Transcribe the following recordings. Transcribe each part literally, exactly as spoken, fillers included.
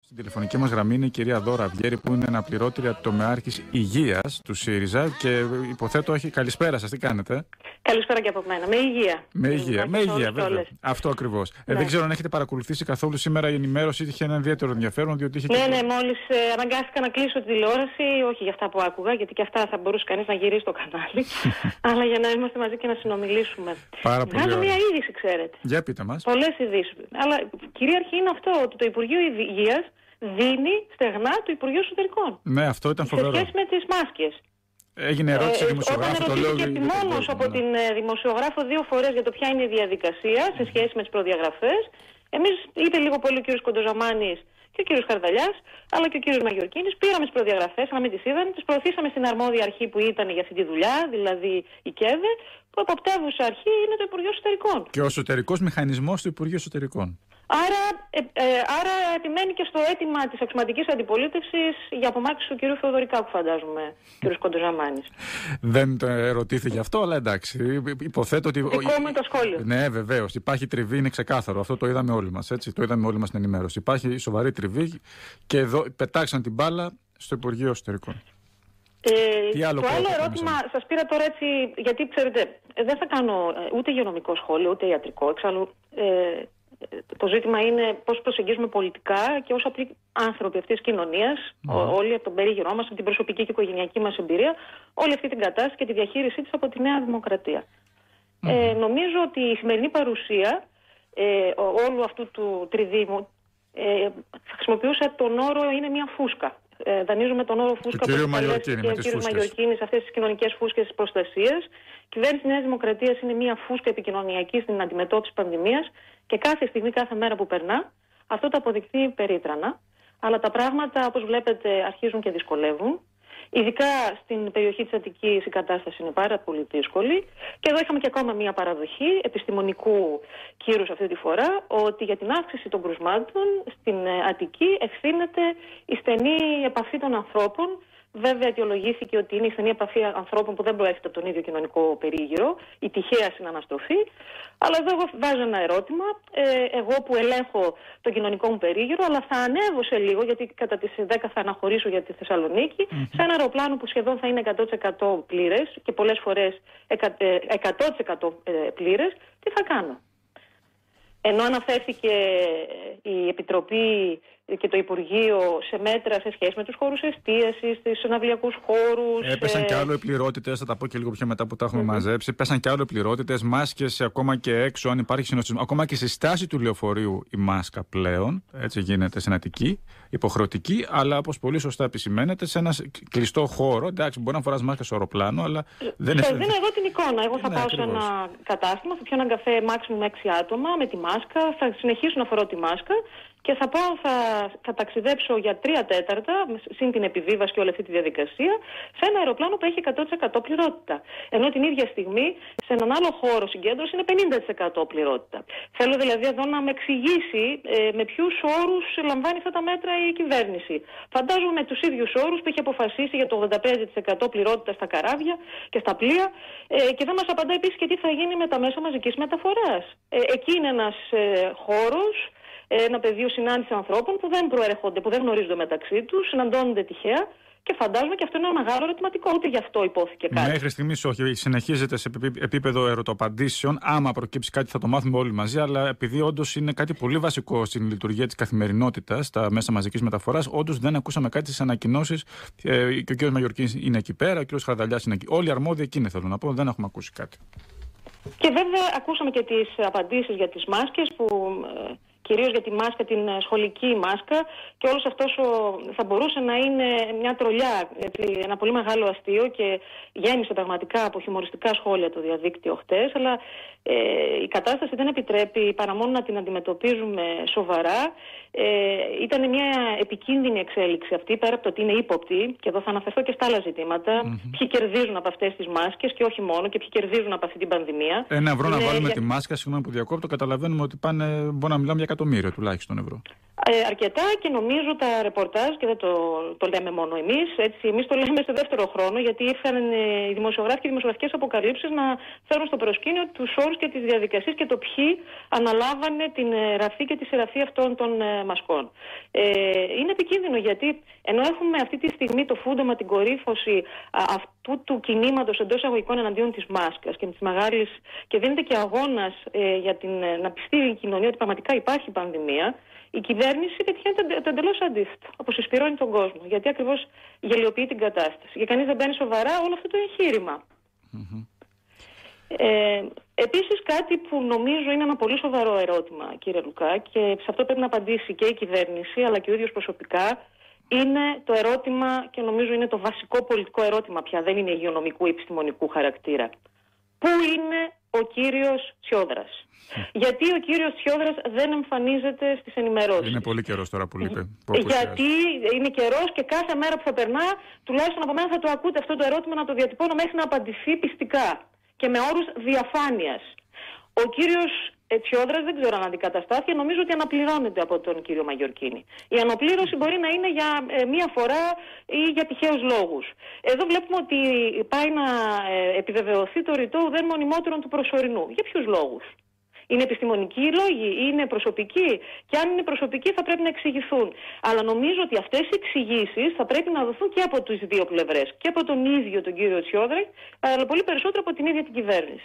Στην τηλεφωνική μας γραμμή είναι η κυρία Δώρα Αυγέρη, που είναι αναπληρώτρια τομεάρχης υγείας του ΣΥΡΙΖΑ και υποθέτω έχει. Καλησπέρα σας, τι κάνετε? Καλησπέρα και από μένα. Με υγεία. Με υγεία, με υγεία, βέβαια. Αυτό ακριβώς. Ναι. Ε, δεν ξέρω αν έχετε παρακολουθήσει καθόλου σήμερα η ενημέρωση, είχε ένα ιδιαίτερο ενδιαφέρον. Διότι είχε ναι, και... ναι, μόλις ε, αναγκάστηκα να κλείσω τη τηλεόραση, όχι για αυτά που άκουγα, γιατί και αυτά θα μπορούσε κανείς να γυρίσει το κανάλι, αλλά για να είμαστε μαζί και να συνομιλήσουμε. Πάρα πολύ. Βγάζω μια είδηση, ξέρετε. Για πείτε μας. Πολλές ειδήσεις. Αλλά κυρίαρχη είναι αυτό, ότι το Υπουργείο Υγείας δίνει στεγνά του Υπουργείου Εσωτερικών. Ναι, αυτό ήταν φοβερό. Σε σχέση με τις μάσκες. Έγινε ερώτηση ε, δημοσιογράφου. Όταν ερωτήθηκε επιμόνως από ναι. την ε, δημοσιογράφο δύο φορές για το ποια είναι η διαδικασία σε σχέση με τις προδιαγραφές, εμείς, είπε λίγο πολύ ο κύριος Κοντοζαμάνης και ο κύριος Χαρδαλιάς, αλλά και ο κύριος Μαγιορκίνης, πήραμε τις προδιαγραφές, να μην τις είδαμε, τις προωθήσαμε στην αρμόδια αρχή που ήταν για αυτή τη δουλειά, δηλαδή η ΚΕΔΕ, που εποπτεύουσα αρχή είναι το Υπουργείο Εσωτερικών. Και ο εσωτερικός μηχανισμός του Υπουργείου Εσωτερικών. Άρα, ε, ε, άρα επιμένει και στο αίτημα της αξιωματικής αντιπολίτευσης για απομάκρυνση του κ. Θεοδωρικάκου, φαντάζομαι, κ. Κοντοζαμάνης. Δεν ερωτήθηκε αυτό, αλλά εντάξει. Υποθέτω ότι. Δικό μου το σχόλιο. Ναι, βεβαίως. Υπάρχει τριβή, είναι ξεκάθαρο. Αυτό το είδαμε όλοι μας. Έτσι. Το είδαμε όλοι μας στην ενημέρωση. Υπάρχει σοβαρή τριβή και εδώ πετάξαν την μπάλα στο Υπουργείο Εσωτερικών. Ε, Τι άλλο το άλλο ερώτημα μέσα. Σας πήρα τώρα έτσι, γιατί ξέρετε, δεν θα κάνω ούτε υγειονομικό σχόλιο, ούτε ιατρικό. Εξάλλου. Ε, Το ζήτημα είναι πώς προσεγγίζουμε πολιτικά και ως απλοί άνθρωποι αυτής της κοινωνίας, mm. όλοι από τον περίγυρό μας, από την προσωπική και οικογενειακή μας εμπειρία, όλη αυτή την κατάσταση και τη διαχείρισή της από τη Νέα Δημοκρατία. Mm. Ε, νομίζω ότι η σημερινή παρουσία ε, όλου αυτού του τριδήμου, ε, θα χρησιμοποιούσα τον όρο, είναι μια φούσκα. Ε, δανείζουμε τον όρο φούσκα που και ο κ. Μαγιορκίνη σε αυτές τις κοινωνικές φούσκες της προστασίας. Η κυβέρνηση της Νέας Δημοκρατίας είναι μια φούσκα επικοινωνιακή στην αντιμετώπιση πανδημίας και κάθε στιγμή, κάθε μέρα που περνά, αυτό το αποδεικτεί περίτρανα. Αλλά τα πράγματα, όπως βλέπετε, αρχίζουν και δυσκολεύουν. Ειδικά στην περιοχή της Αττικής η κατάσταση είναι πάρα πολύ δύσκολη. Και εδώ είχαμε και ακόμα μία παραδοχή επιστημονικού κύρους αυτή τη φορά, ότι για την αύξηση των κρουσμάτων στην Αττική ευθύνεται η στενή επαφή των ανθρώπων. Βέβαια, αιτιολογήθηκε ότι είναι η στενή επαφή ανθρώπων που δεν προέρχεται από τον ίδιο κοινωνικό περίγυρο, η τυχαία συναναστροφή. Αλλά εδώ εγώ βάζω ένα ερώτημα. Ε, εγώ που ελέγχω τον κοινωνικό μου περίγυρο, αλλά θα ανέβω σε λίγο, γιατί κατά τις δέκα θα αναχωρήσω για τη Θεσσαλονίκη, mm-hmm. σε ένα αεροπλάνο που σχεδόν θα είναι εκατό τοις εκατό πλήρες και πολλές φορές εκατό τοις εκατό πλήρες, τι θα κάνω? Ενώ αναφέρθηκε η Επιτροπή και το Υπουργείο σε μέτρα σε σχέση με τους χώρους εστίασης, στους ναυλιακούς χώρους. Έπεσαν ε... και άλλο οι πληρότητες, θα τα πω και λίγο πιο μετά που τα έχουμε mm-hmm. μαζέψει. Πέσαν και άλλο οι πληρότητες, μάσκες ακόμα και έξω, αν υπάρχει συνοστισμό. Ακόμα και στη στάση του λεωφορείου η μάσκα πλέον, έτσι γίνεται στην Αττική, υποχρεωτική, αλλά όπως πολύ σωστά επισημαίνεται, σε ένα κλειστό χώρο. Εντάξει, μπορεί να φοράς μάσκα στο αεροπλάνο, αλλά δεν είναι. Σας δίνω εγώ την εικόνα. Εγώ θα ναι, πάω ακριβώς. σε ένα κατάστημα, θα πιω έναν καφέ maximum έξι άτομα με τη μάσκα, θα συνεχίσω να φορώ τη μάσκα. Και θα πάω, θα, θα ταξιδέψω για τρία τέταρτα, συν την επιβίβαση και όλη αυτή τη διαδικασία, σε ένα αεροπλάνο που έχει εκατό τοις εκατό πληρότητα. Ενώ την ίδια στιγμή σε έναν άλλο χώρο συγκέντρωση είναι πενήντα τοις εκατό πληρότητα. Θέλω δηλαδή εδώ να με εξηγήσει ε, με ποιους όρους λαμβάνει αυτά τα μέτρα η κυβέρνηση. Φαντάζομαι με τους ίδιους όρους που έχει αποφασίσει για το ογδόντα πέντε τοις εκατό πληρότητα στα καράβια και στα πλοία ε, και δεν μας απαντά επίσης και τι θα γίνει με τα μέσα μαζικής μεταφοράς. Ε, εκεί είναι ένας ε, χώρος, ένα πεδίο συνάντηση ανθρώπων που δεν προέρχονται, που δεν γνωρίζονται μεταξύ τους, συναντώνονται τυχαία και φαντάζομαι και αυτό είναι ένα μεγάλο ερωτηματικό. Ούτε γι' αυτό υπόθηκε κάτι. Μέχρι στιγμής όχι. Συνεχίζεται σε επίπεδο ερωτοπαντήσεων. Άμα προκύψει κάτι θα το μάθουμε όλοι μαζί, αλλά επειδή όντως είναι κάτι πολύ βασικό στην λειτουργία της καθημερινότητας, στα μέσα μαζικής μεταφοράς, όντως δεν ακούσαμε κάτι στις ανακοινώσεις. Ε, και ο κ. Μαγιορκίνης είναι εκεί πέρα, ο κ. Χαρδαλιάς είναι εκεί. Όλοι οι αρμόδιοι εκεί είναι, θέλω να πω, δεν έχουμε ακούσει κάτι. Και βέβαια ακούσαμε και τις απαντήσεις για τις μάσκες που. Κυρίως για τη μάσκα, την σχολική μάσκα, και όλος αυτός ο, θα μπορούσε να είναι μια τρολιά, έτσι, ένα πολύ μεγάλο αστείο, και γέμισε πραγματικά από χιουμοριστικά σχόλια το διαδίκτυο χτες, αλλά ε, η κατάσταση δεν επιτρέπει παρά μόνο να την αντιμετωπίζουμε σοβαρά. Ε, ήταν μια επικίνδυνη εξέλιξη αυτή, πέρα από το ότι είναι ύποπτη, και εδώ θα αναφερθώ και στα άλλα ζητήματα. Mm-hmm. Ποιοι κερδίζουν από αυτές τις μάσκες και όχι μόνο, και ποιοι κερδίζουν από αυτή την πανδημία. Ένα ευρώ είναι να βάλουμε για... τη μάσκα, συγγνώμη που διακόπτω, καταλαβαίνουμε ότι πάνε, μπορεί να μιλάμε για εκατομμύρια τουλάχιστον ευρώ. Ε, αρκετά, και νομίζω τα ρεπορτάζ, και δεν το, το λέμε μόνο εμείς, έτσι, εμείς το λέμε σε δεύτερο χρόνο, γιατί ήρθαν ε, οι δημοσιογράφοι και οι δημοσιογραφικές αποκαλύψεις να φέρουν στο προσκήνιο τους όρους και τις διαδικασίες και το ποιοι αναλάβανε την ε, ραφή και τη σεραφή αυτών των ε, μασκών. Ε, είναι επικίνδυνο, γιατί ενώ έχουμε αυτή τη στιγμή το φούντομα, την κορύφωση α, αυτού του κινήματος εντός εισαγωγικών εναντίον της μάσκας και της μεγάλης, και δίνεται και αγώνας ε, για την, ε, να πιστεί η κοινωνία ότι πραγματικά υπάρχει πανδημία, η κυβέρνηση πετυχαίνει το εντελώς αντίθετο. Αποσυσπηρώνει τον κόσμο. Γιατί ακριβώς γελιοποιεί την κατάσταση. Και κανείς δεν παίρνει σοβαρά όλο αυτό το εγχείρημα. Mm-hmm. Ε, επίσης, κάτι που νομίζω είναι ένα πολύ σοβαρό ερώτημα, κύριε Λουκά, και σε αυτό πρέπει να απαντήσει και η κυβέρνηση, αλλά και ο ίδιος προσωπικά, είναι το ερώτημα, και νομίζω είναι το βασικό πολιτικό ερώτημα πια, δεν είναι υγειονομικού ή επιστημονικού χαρακτήρα. Πού είναι ο κύριος Τσιόδρας? Γιατί ο κύριος Τσιόδρας δεν εμφανίζεται στις ενημερώσεις? Είναι πολύ καιρός τώρα που λείπει. Γιατί είναι καιρός, και κάθε μέρα που θα περνά, τουλάχιστον από μένα θα το ακούτε αυτό το ερώτημα, να το διατυπώνω μέχρι να απαντηθεί πιστικά και με όρους διαφάνειας. Ο κύριος Τσιόδρας δεν ξέρω αν αντικαταστάθηκε, νομίζω ότι αναπληρώνεται από τον κύριο Μαγιορκίνη. Η αναπλήρωση μπορεί να είναι για ε, μία φορά ή για τυχαίους λόγους. Εδώ βλέπουμε ότι πάει να ε, επιβεβαιωθεί το ρητό ουδέν μονιμότερον του προσωρινού. Για ποιους λόγους? Είναι επιστημονικοί οι λόγοι, είναι προσωπικοί? Και αν είναι προσωπικοί θα πρέπει να εξηγηθούν. Αλλά νομίζω ότι αυτές οι εξηγήσεις θα πρέπει να δοθούν και από τις δύο πλευρές. Και από τον ίδιο τον κύριο Τσιόδρα, αλλά πολύ περισσότερο από την ίδια την κυβέρνηση.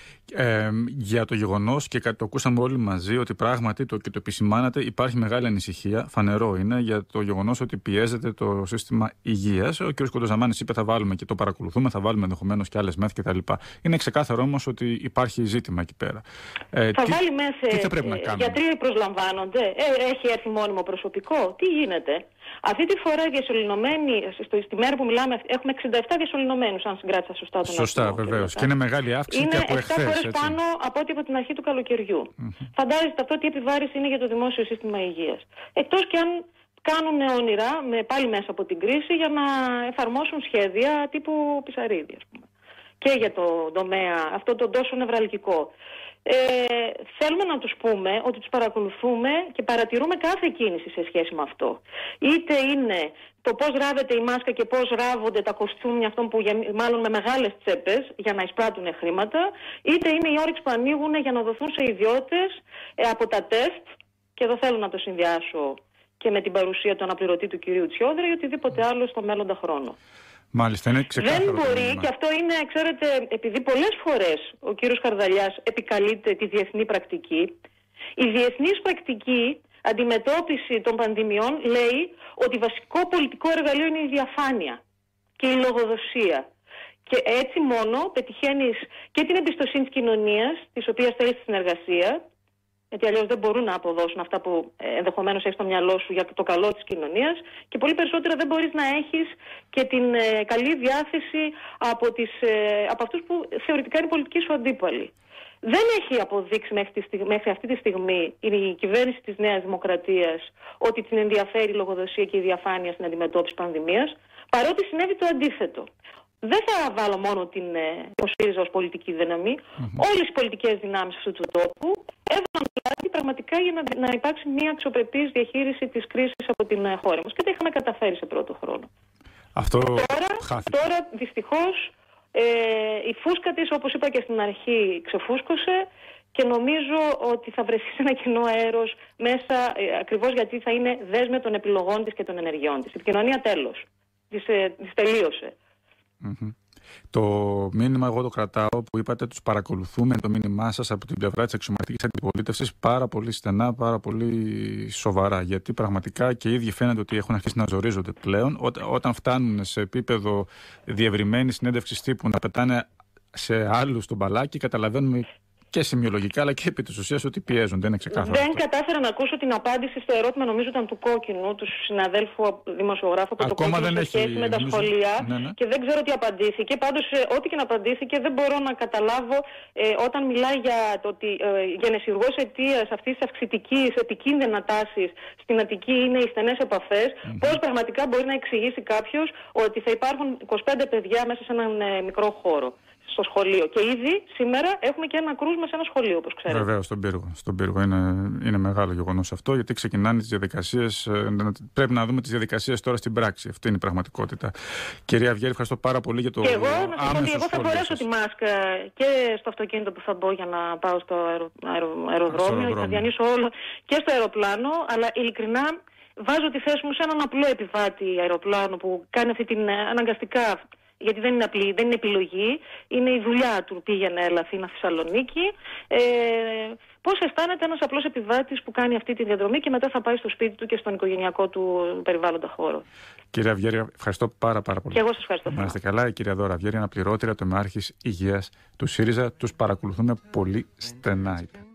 Ε, για το γεγονός, και το ακούσαμε όλοι μαζί, ότι πράγματι το, και το επισημάνατε, υπάρχει μεγάλη ανησυχία, φανερό είναι, για το γεγονός ότι πιέζεται το σύστημα υγείας. Ο κ. Κοντοζαμάνης είπε θα βάλουμε και το παρακολουθούμε, θα βάλουμε ενδεχομένως και άλλες μεθ κτλ. Είναι ξεκάθαρο όμως ότι υπάρχει ζήτημα εκεί πέρα. Ε, θα τι, βάλει μεθ, τι θα πρέπει να κάνουμε? γιατροί προσλαμβάνονται, ε, έχει έρθει μόνιμο προσωπικό, τι γίνεται? Αυτή τη φορά οι διασωληνωμένοι, στη μέρα που μιλάμε, έχουμε εξήντα επτά διασωληνωμένους, αν συγκράτησα σωστά τον αριθμό. Σωστά, βεβαίως. Και είναι μεγάλη αύξηση είναι και από εχθές. Είναι επτά φορές πάνω από ό,τι από την αρχή του καλοκαιριού. Mm-hmm. Φαντάζεστε αυτό τι επιβάρηση είναι για το δημόσιο σύστημα υγείας. Εκτός και αν κάνουν όνειρα, με, πάλι μέσα από την κρίση, για να εφαρμόσουν σχέδια τύπου Πισαρίδη, ας πούμε. Και για το τομέα αυτό το τόσο νευραλγικό. Ε, θέλουμε να τους πούμε ότι τους παρακολουθούμε και παρατηρούμε κάθε κίνηση σε σχέση με αυτό. Είτε είναι το πώς ράβεται η μάσκα και πώς ράβονται τα κοστούμια αυτών που μάλλον με μεγάλες τσέπες για να εισπράττουν χρήματα, είτε είναι οι όρυξοι που ανοίγουν για να δοθούν σε ιδιώτες ε, από τα τεστ, και εδώ θέλω να το συνδυάσω και με την παρουσία του αναπληρωτή του κυρίου Τσιόδρα ή οτιδήποτε άλλο στο μέλλοντα χρόνο. Μάλιστα, είναι ξεκάθαρο. Δεν μπορεί, και αυτό είναι, ξέρετε, επειδή πολλές φορές ο κύριος Χαρδαλιάς επικαλείται τη διεθνή πρακτική, η διεθνής πρακτική αντιμετώπιση των πανδημιών λέει ότι βασικό πολιτικό εργαλείο είναι η διαφάνεια και η λογοδοσία. Και έτσι μόνο πετυχαίνεις και την εμπιστοσύνη της κοινωνίας, της οποίας θέλεις τη συνεργασία, γιατί αλλιώς δεν μπορούν να αποδώσουν αυτά που ενδεχομένως έχεις στο μυαλό σου για το καλό της κοινωνίας, και πολύ περισσότερα δεν μπορείς να έχεις και την ε, καλή διάθεση από, τις, ε, από αυτούς που θεωρητικά είναι πολιτικοί σου αντίπαλοι. Δεν έχει αποδείξει μέχρι, τη στιγμή, μέχρι αυτή τη στιγμή η κυβέρνηση της Νέας Δημοκρατίας ότι την ενδιαφέρει η λογοδοσία και η διαφάνεια στην αντιμετώπιση πανδημίας, παρότι συνέβη το αντίθετο. Δεν θα βάλω μόνο την ΣΥΡΙΖΑ ως πολιτική δύναμη. Mm-hmm. Όλες οι πολιτικές δυνάμεις αυτού του τόπου έβαλαν πλάτη πραγματικά για να, να υπάρξει μια αξιοπρεπής διαχείριση της κρίσης από την χώρα μας. Και τα είχαμε καταφέρει σε πρώτο χρόνο. Αυτό τώρα, χάθηκε. Τώρα δυστυχώς ε, η φούσκα της, όπως είπα και στην αρχή, ξεφούσκωσε, και νομίζω ότι θα βρεθεί σε ένα κοινό αέρος μέσα, ε, ακριβώς γιατί θα είναι δέσμευ των επιλογών της και των ενεργειών της. Η επικοινωνία τέλος. Της, ε, της τελείωσε. Mm-hmm. Το μήνυμα εγώ το κρατάω που είπατε τους παρακολουθούμε, το μήνυμά σας από την πλευρά της αξιωματικής αντιπολίτευσης πάρα πολύ στενά, πάρα πολύ σοβαρά, γιατί πραγματικά και οι ίδιοι φαίνεται ότι έχουν αρχίσει να ζορίζονται πλέον Ό, όταν φτάνουν σε επίπεδο διευρυμένη συνέντευξης τύπου να πετάνε σε άλλους τον μπαλάκι, καταλαβαίνουμε και σημειολογικά αλλά και επί της ουσίας ότι πιέζονται. Είναι ξεκάθαρο. Δεν αυτό. κατάφερα να ακούσω την απάντηση στο ερώτημα, νομίζω ήταν του Κόκκινου, του συναδέλφου δημοσιογράφου από το Κόκκινο σε σχέση με τα νομίζω... σχολεία. Ναι, ναι. Και δεν ξέρω τι απαντήθηκε. Πάντως, ό,τι και να απαντήθηκε, δεν μπορώ να καταλάβω ε, όταν μιλάει για το ότι ε, γενεσιουργός αιτίας αυτής της αυξητικής επικίνδυνα τάσης στην Αττική είναι οι στενές επαφές. Mm-hmm. Πώς πραγματικά μπορεί να εξηγήσει κάποιος ότι θα υπάρχουν είκοσι πέντε παιδιά μέσα σε έναν ε, μικρό χώρο. στο σχολείο. Και ήδη σήμερα έχουμε και ένα κρούσμα σε ένα σχολείο, όπως ξέρετε. Βεβαίως, στον πύργο. Στον πύργο. Είναι, είναι μεγάλο γεγονός αυτό, γιατί ξεκινάνε τις διαδικασίες. Πρέπει να δούμε τις διαδικασίες τώρα στην πράξη. Αυτή είναι η πραγματικότητα. Κυρία Αυγέρη, ευχαριστώ πάρα πολύ για το άμεσο σχόλιο. Και εγώ, να σας πω ότι εγώ θα φορέσω σας. τη μάσκα και στο αυτοκίνητο που θα μπω για να πάω στο αερο, αερο, αεροδρόμιο, θα διανύσω όλο και στο αεροπλάνο, αλλά ειλικρινά βάζω τη θέση μου σε έναν απλό επιβάτη αεροπλάνο που κάνει αυτή την αναγκαστικά. Γιατί δεν είναι απλή, δεν είναι επιλογή, είναι η δουλειά του. Πήγαινε, έλα, Αθήνα, Θεσσαλονίκη. Ε, πώς αισθάνεται ένας απλός επιβάτης που κάνει αυτή τη διαδρομή και μετά θα πάει στο σπίτι του και στον οικογενειακό του περιβάλλοντα χώρο. Κυρία Αυγέρη, ευχαριστώ πάρα, πάρα πολύ. Και εγώ σας ευχαριστώ. Να είστε καλά. Η κυρία Δώρα Αυγέρη, αναπληρώτρια τομεάρχης υγείας του ΣΥΡΙΖΑ. Τους παρακολουθούμε πολύ στενά, είπε.